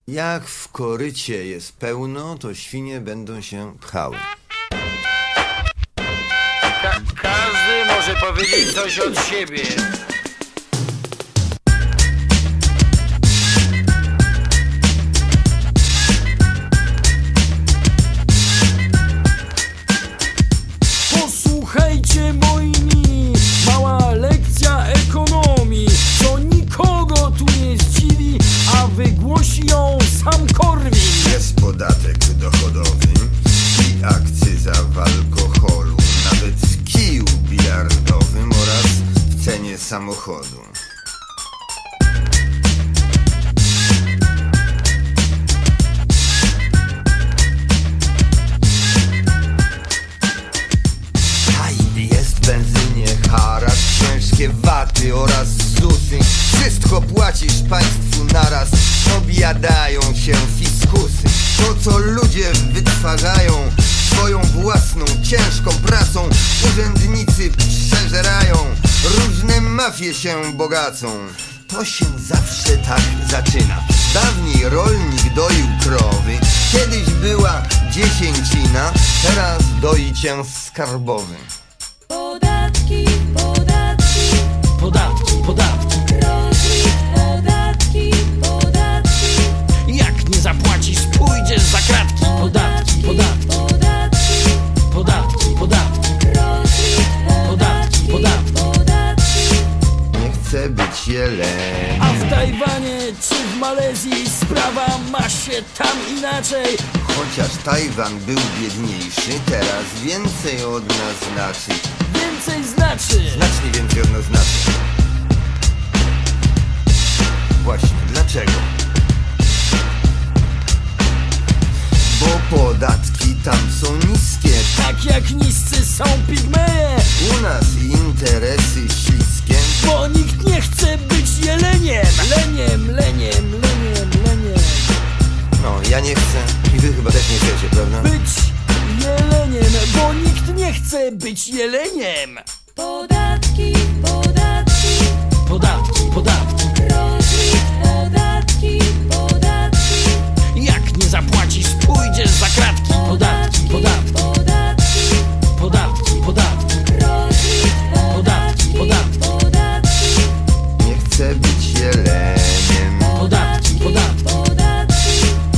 Jak w korycie jest pełno, to świnie będą się pchały. Każdy może powiedzieć coś od siebie. Posłuchajcie moi mili, mała lekcja ekonomii, co nikogo tu nie zdziwi, a wygłosi ją sam Korwin. Jest podatek dochodowy i akcyza w alkoholu, nawet w kiju bilardowym oraz w cenie samochodu. Jest w benzynie haracz, ciężkie waty oraz ZUSy. Wszystko płacisz państwu naraz, objadają się fiskusy. To co ludzie wytwarzają swoją własną ciężką pracą, urzędnicy przeżerają, różne mafie się bogacą. To się zawsze tak zaczyna. Dawniej rolnik doił krowy, kiedyś była dziesięcina, teraz doi cię skarbowy. Podatki, podatki, Podatki, podatki, rozlicz podatki, podatki, jak nie zapłacisz, pójdziesz za kratki. Podatki, podatki, podatki, podatki, podatki, rozlicz podatki, podatki. podatki. Nie chcę być jeleń. A w Tajwanie czy w Malezji sprawa ma się tam inaczej. Chociaż Tajwan był biedniejszy, teraz więcej od nas znaczy. Więcej znaczy. Znacznie więcej od nas znaczy. Właśnie, dlaczego? Bo podatki tam są niskie. Tak jak niscy są pigmeje, U nas interesy śliskie. bo nikt nie chce być jeleniem. Leniem, leniem, leniem, leniem. No, ja nie chcę i wy chyba też nie chcecie, prawda? Być jeleniem, bo nikt nie chce być jeleniem. Podatki, podatki, Podatki, podatki, rozlicz podatki, podatki, jak nie zapłacisz, pójdziesz za kratki. Podatki, podatki, podatki, podatki, podatki, rozlicz podatki, podatki, podatki, Nie chcę być jeleniem. podatki, podatki, podatki,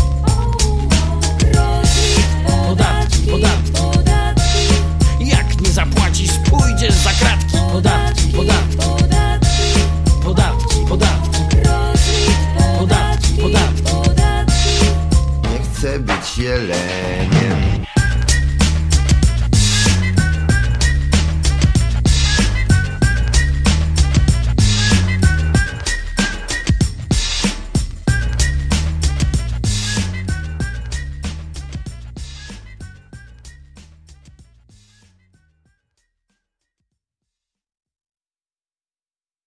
rozlicz podatki, podatki, podatki, jak nie zapłacisz, pójdziesz za kratki. Podatki, podatki, podatki, podatki, podatki, rozlicz podatki, podatki. podatki. Nie chcę być jeleniem.